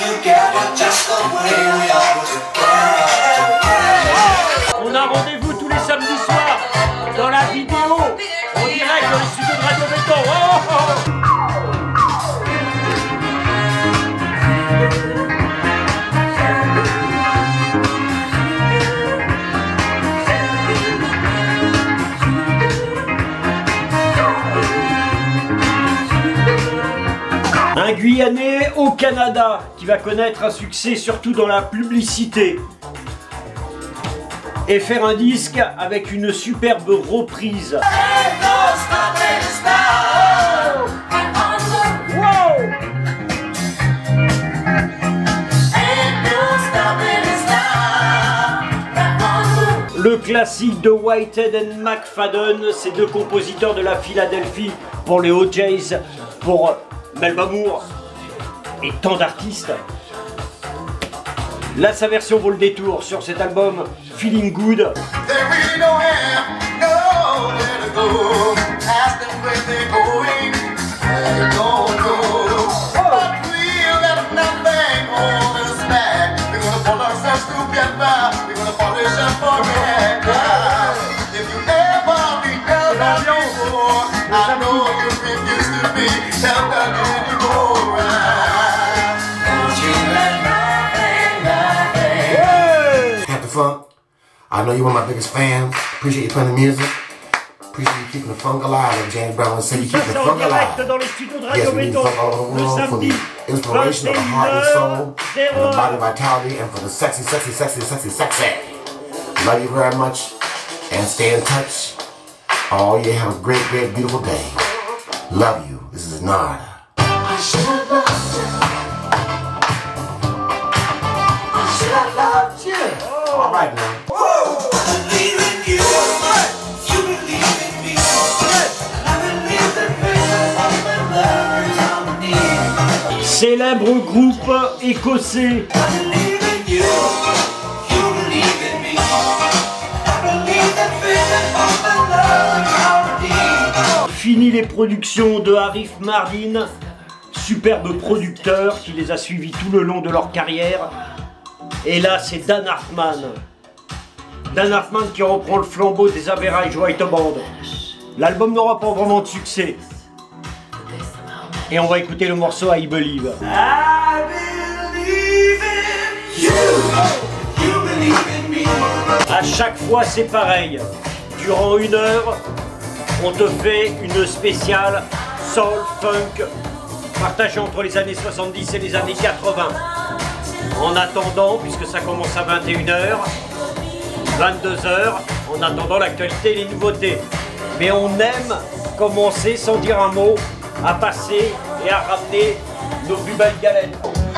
On a rendez-vous tous les samedis soirs dans la vidéo en direct dans le studio de Radio Béton. Oh, oh, oh. Un Guyanais au Canada qui va connaître un succès surtout dans la publicité et faire un disque avec une superbe reprise. Wow! Le classique de Whitehead and McFadden, ces deux compositeurs de la Philadelphie pour les OJs, pour Melba Moore et tant d'artistes. Là, sa version vaut le détour sur cet album Feeling Good. Funk. I know you're one of my biggest fans. Appreciate you playing the music. Appreciate you keeping the funk alive, like James Brown would say. You keep the funk alive. Yes, we need funk all over the world for the inspiration of the heart and soul, and the body vitality, and for the sexy, sexy, sexy, sexy, sexy. Love you very much, and stay in touch. Oh yeah, have a great, great, beautiful day. Love you. This is Nard. I should have loved you. I should have loved you. All right now. I believe in you. You believe in me. I believe the vision of the love harmony. Célèbre groupe écossais. I believe in you. You believe in me. I believe the vision of the love harmony. Fini les productions de Arif Mardin, superbe producteur qui les a suivis tout le long de leur carrière. Et là, c'est Dan Hartman. Dan Hartman qui reprend le flambeau des Average White Band. L'album n'aura pas vraiment de succès. Et on va écouter le morceau I Believe. I believe in you. You believe in me. À chaque fois, c'est pareil. Durant une heure, on te fait une spéciale soul, funk, partagée entre les années 70 et les années 80. En attendant, puisque ça commence à 21h, 22h, en attendant l'actualité et les nouveautés. Mais on aime commencer sans dire un mot, à passer et à ramener nos plus belles galettes.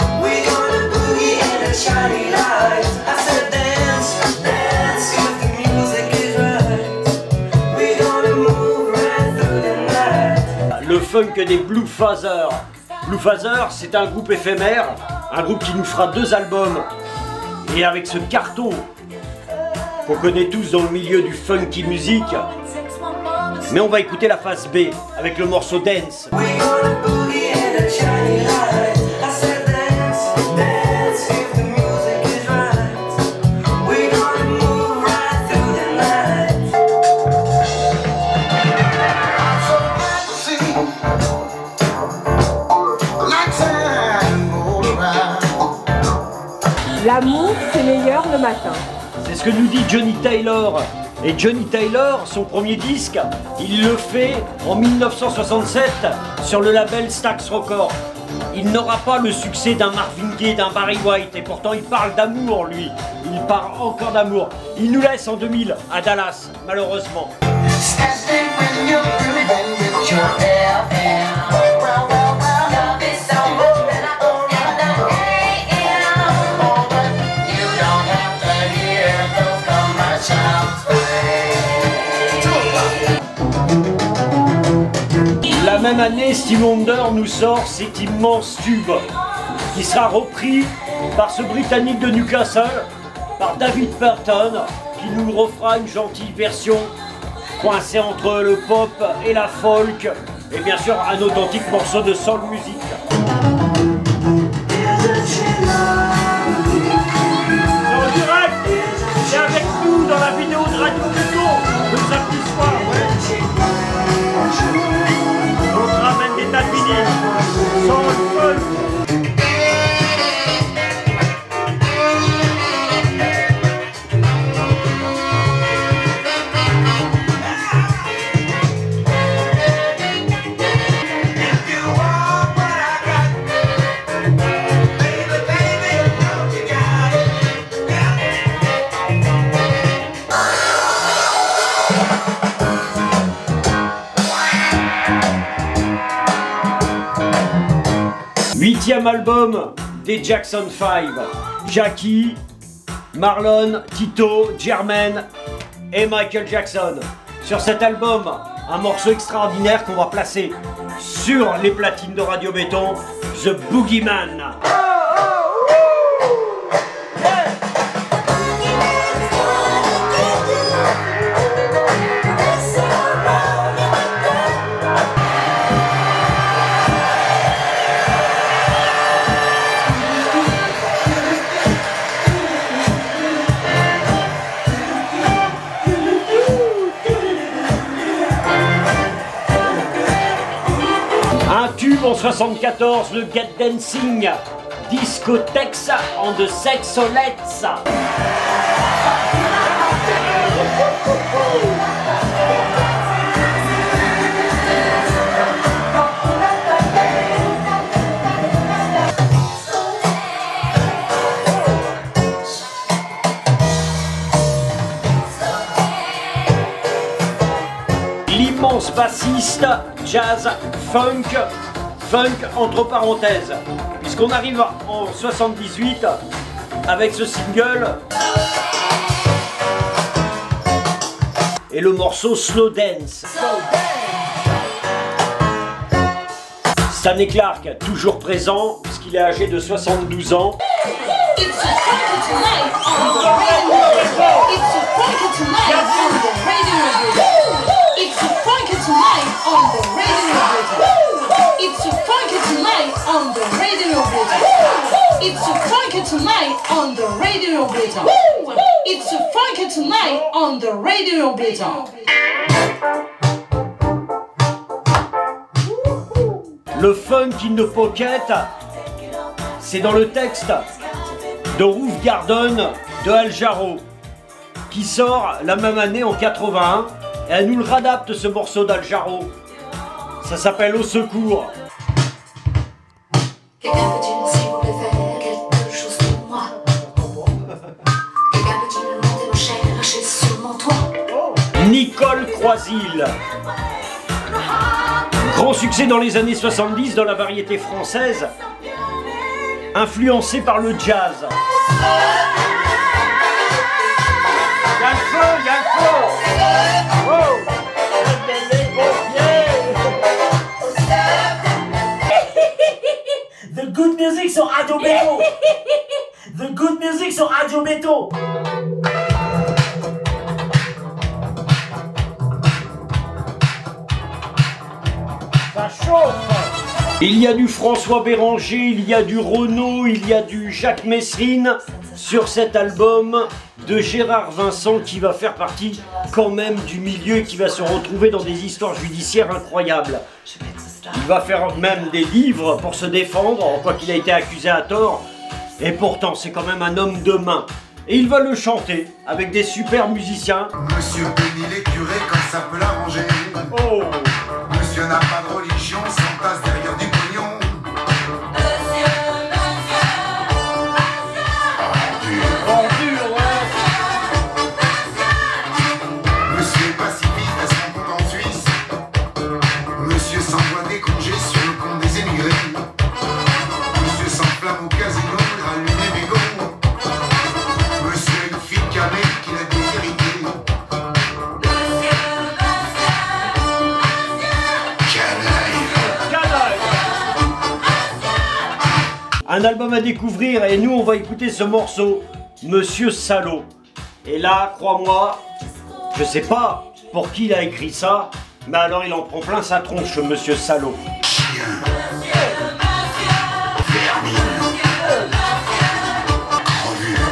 Le funk des Blue Father. Blue Father, c'est un groupe éphémère, un groupe qui nous fera 2 albums. Et avec ce carton qu'on connaît tous dans le milieu du funky music. Mais on va écouter la phase B avec le morceau Dance. L'amour, c'est meilleur le matin. C'est ce que nous dit Johnny Taylor. Et Johnny Taylor, son premier disque, il le fait en 1967 sur le label Stax Records. Il n'aura pas le succès d'un Marvin Gaye, d'un Barry White, et pourtant il parle d'amour, lui. Il parle encore d'amour. Il nous laisse en 2000 à Dallas, malheureusement. La même année, Stevie Wonder nous sort cet immense tube qui sera repris par ce Britannique de Newcastle, par David Burton, qui nous refera une gentille version coincée entre le pop et la folk, et bien sûr un authentique morceau de soul music. 8e album des Jackson 5. Jackie, Marlon, Tito, Jermaine et Michael Jackson. Sur cet album, un morceau extraordinaire qu'on va placer sur les platines de Radio Béton, The Boogeyman. En 74, le Get Dancing, Discotheques and the Sexolettes. L'immense bassiste, jazz, funk entre parenthèses, puisqu'on arrive en 78 avec ce single et le morceau Slow Dance. Stanley Clarke, toujours présent, puisqu'il est âgé de 72 ans. It's a funky tonight on the radio Béton. It's a funky tonight on the radio Béton. It's a funky tonight on the radio Béton. Le funk in the pocket, c'est dans le texte de Roof Garden de Al Jarreau, qui sort la même année en 81, et elle nous le réadapte ce morceau d'Al Jarreau. Ça s'appelle Au secours. Quelqu'un peut-il, s'il vous plaît, faire quelque chose pour moi? Quelqu'un peut-il monter ma chaîne et lâcher sur mon toit? Nicole Croisil. Grand succès dans les années 70 dans la variété française, influencé par le jazz. Il y a le feu, il y a le feu. Oh. The good music sur Radio Béton. The good music sur Radio Béton. Ça chauffe. Il y a du François Béranger, il y a du Renaud, il y a du Jacques Messrine sur cet album de Gérard Vincent, qui va faire partie quand même du milieu et qui va se retrouver dans des histoires judiciaires incroyables. Il va faire même des livres pour se défendre, quoi qu'il a été accusé à tort. Et pourtant, c'est quand même un homme de main. Et il va le chanter avec des super musiciens. Monsieur bénit les curés comme ça peut l'arranger. Oh. Monsieur n'a pas de religion, s'entasse derrière du pognon. Monsieur est pacifiste à son compte en Suisse. Monsieur s'envoie des congés sur le compte des émigrés. Monsieur s'enflamme au casino, il rallume les mégots. Monsieur a une fille camée qu'il a déshérité. Un album à découvrir, et nous on va écouter ce morceau, Monsieur Salaud. Et là, crois-moi, je sais pas pour qui il a écrit ça, mais alors il en prend plein sa tronche, Monsieur Salaud. Chien. Vermine. Crevure.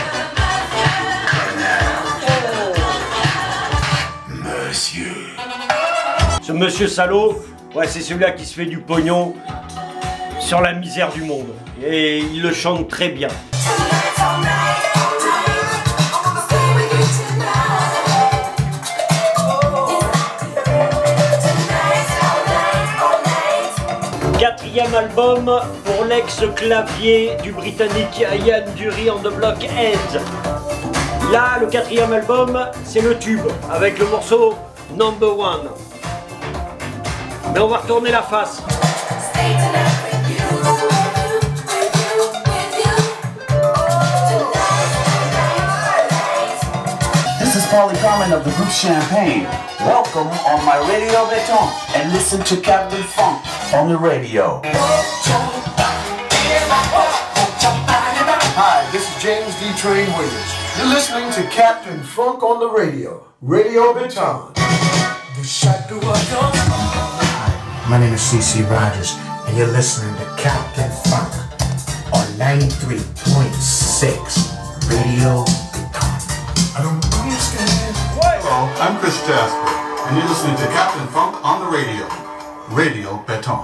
Connard. Monsieur. Ce Monsieur Salaud, ouais, c'est celui-là qui se fait du pognon sur la misère du monde. Et il le chante très bien. Quatrième album pour l'ex-clavier du Britannique Ian Dury and the Blockheads. Là, le quatrième album, c'est le tube, avec le morceau Number One. Mais on va retourner la face. Paulie Carmen of the group Champagne. Welcome on my Radio Beton and listen to Captain Funk on the radio. Hi, this is James D. Train Williams. You're listening to Captain Funk on the radio. Radio Beton. Hi, my name is C.C. Rogers, and you're listening to Captain Funk on 93.6 Radio Beton. I don't understand. Hello, I'm Chris Jasper, and you're listening to Captain Funk on the radio. Radio Beton.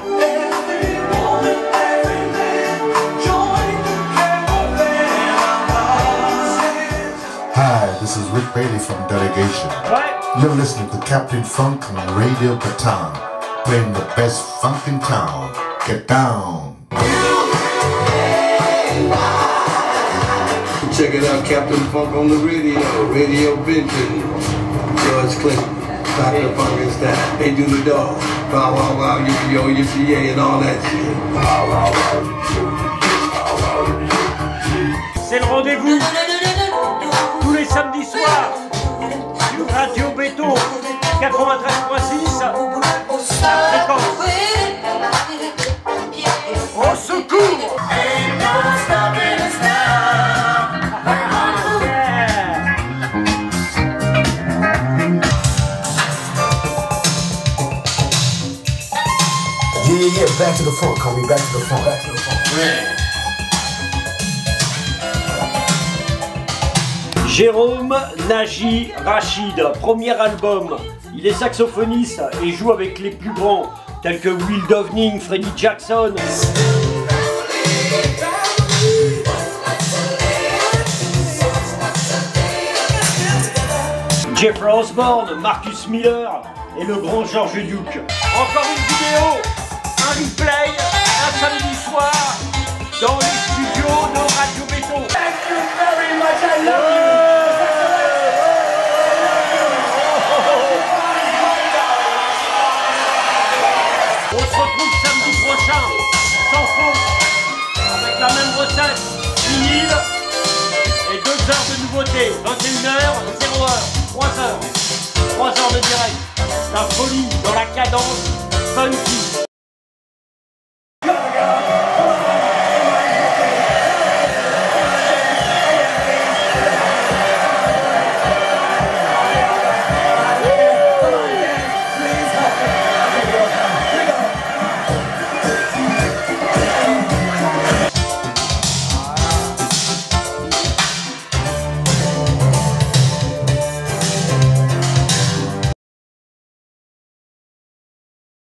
Hi, this is Rick Bailey from Delegation. You're listening to Captain Funk on Radio Beton, playing the best funk in town. Get down. Check it out, Captain Funk on the radio. Radio Benton. George Clinton. Dr. Funkenstein. They do the dog. Wow, wow, wow, yippee-yo, yippee-yay, and all that shit. C'est le rendez-vous tous les samedis soirs sur Radio Béton 93.6, la fréquence. Au secours! Yeah, back to the funk, homie, back to the funk, back to the funk. Yeah. Jérôme Nagy Rachid, premier album. Il est saxophoniste et joue avec les plus grands, tels que Will Downing, Freddie Jackson. Jeffrey Osborne, Marcus Miller et le grand George Duke. Encore une vidéo, un replay, un samedi soir, dans les studios de Radio Béton. Thank you very much, I love you. On se retrouve samedi prochain, sans faute, avec la même recette, vinyle et 2 heures de nouveauté, 21h, 0h, 3 heures de direct. La folie dans la cadence funky.